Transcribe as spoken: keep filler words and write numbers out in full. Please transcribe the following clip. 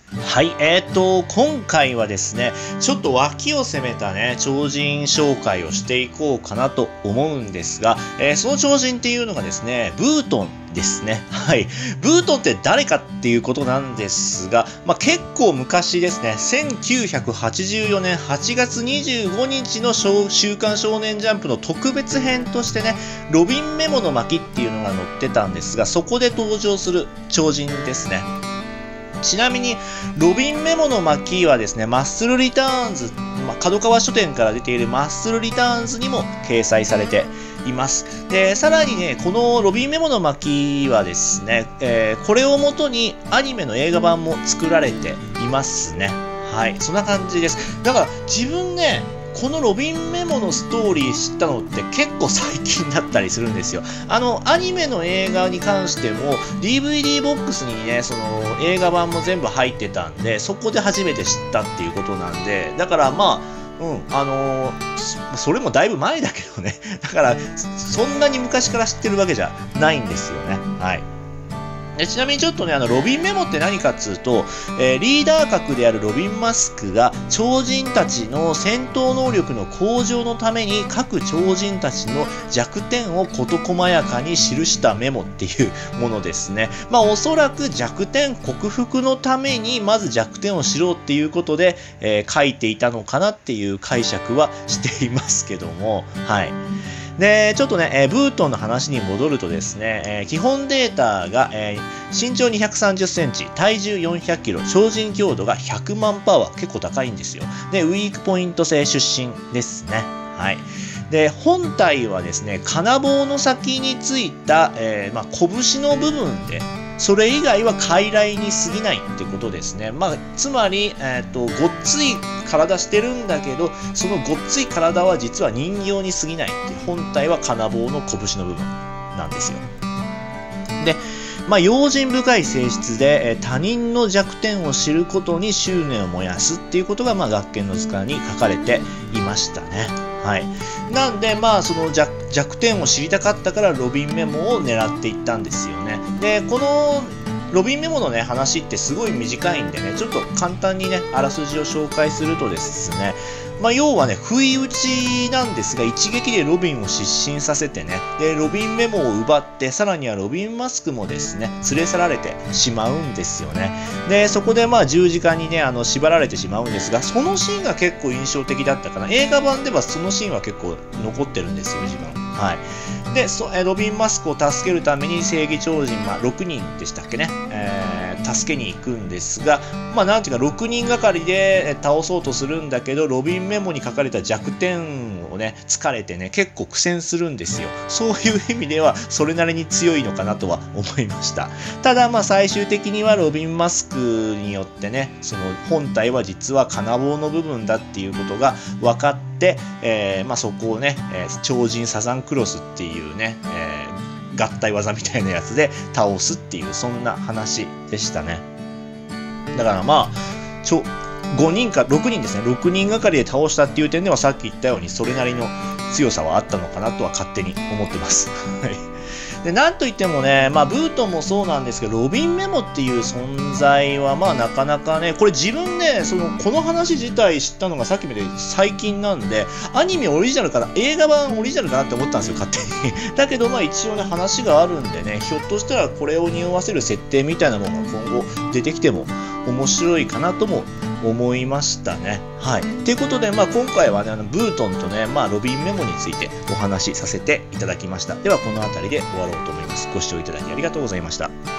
はい、えーと、今回はですね、ちょっと脇を攻めたね、超人紹介をしていこうかなと思うんですが、えー、その超人っていうのがですね、ブートンですね。はい。ブートンって誰かっていうことなんですが、まあ、結構昔ですね、せんきゅうひゃくはちじゅうよねんはちがつにじゅうごにちの週刊少年ジャンプの特別編としてね、ロビンメモの巻っていうのが載ってたんですが、そこで登場する超人ですね。ちなみに、ロビンメモの巻はですね、マッスルリターンズ、まあ、角川書店から出ているマッスルリターンズにも掲載されています。で、さらにね、このロビンメモの巻はですね、えー、これをもとにアニメの映画版も作られていますね。はい、そんな感じです。だから自分ね、このロビンメモのストーリー知ったのって結構最近だったりするんですよ。あの、アニメの映画に関しても ディーブイディー ボックスにね、その映画版も全部入ってたんで、そこで初めて知ったっていうことなんで、だからまあ、うん、あのー、それもだいぶ前だけどね。だから、そんなに昔から知ってるわけじゃないんですよね。はい。でちなみにちょっとね、あの、ロビンメモって何かっつうと、えー、リーダー格であるロビン・マスクが超人たちの戦闘能力の向上のために各超人たちの弱点を事細やかに記したメモっていうものですね。まあおそらく弱点克服のためにまず弱点を知ろうっていうことで、えー、書いていたのかなっていう解釈はしていますけども、はい。で、ちょっとね、えー、ブートンの話に戻るとですね、えー、基本データが、えー、身長にひゃくさんじゅっセンチ、体重よんひゃくキロ、超人強度がひゃくまんパワー、結構高いんですよ。で、ウィークポイント制出身ですね。はい。で、本体はですね、金棒の先についた、えー、まあ、拳の部分で、それ以外は傀儡に過ぎないってことですね。まあ、つまり、えっと、ごっつい体してるんだけど、そのごっつい体は実は人形に過ぎないって、本体は金棒の拳の部分なんですよ。で、まあ、用心深い性質で、え他人の弱点を知ることに執念を燃やすっていうことが、まあ、学研の図鑑に書かれていましたね。はい。なんで、まあ、その 弱, 弱点を知りたかったからロビンメモを狙っていったんですよね。で、このロビンメモのね、話ってすごい短いんでね、ちょっと簡単にね、あらすじを紹介するとですね、まあ、要はね、不意打ちなんですが、一撃でロビンを失神させてね、で、ロビンメモを奪って、さらにはロビンマスクもですね、連れ去られてしまうんですよね。で、そこでまあ十字架にね、あの、縛られてしまうんですが、そのシーンが結構印象的だったかな。映画版ではそのシーンは結構残ってるんですよ、自分。はい。で、そロビンマスクを助けるために正義超人、まあ、ろくにんでしたっけね、えー、助けに行くんですが、まあ、なんていうか、ろくにんがかりで倒そうとするんだけど、ロビンメモに書かれた弱点をね、突かれてね、結構苦戦するんですよ。そういう意味では、それなりに強いのかなとは思いました。ただ、まあ、最終的にはロビンマスクによってね、その本体は実は金棒の部分だっていうことが分かって、えーまあ、そこをね、えー、超人サザンクロスっていうね、えー、合体技みたいなやつで倒すっていう、そんな話でしたね。だからまあ、ちょごにんかろくにんですね、ろくにんがかりで倒したっていう点ではさっき言ったようにそれなりの強さはあったのかなとは勝手に思ってます。で、なんといってもね、まあ、ブートンもそうなんですけど、ロビンメモっていう存在は、まあ、なかなかね、これ自分ね、その、この話自体知ったのがさっきまで最近なんで、アニメオリジナルかな、映画版オリジナルかなって思ったんですよ、勝手に。だけど、まあ、一応ね、話があるんでね、ひょっとしたらこれを匂わせる設定みたいなものが今後出てきても面白いかなとも思いましたね。はい。ということで、まあ、今回はね、あのブートンとね、まあ、ロビンメモについてお話しさせていただきました。では、この辺りで終わろうと思います。ご視聴いただきありがとうございました。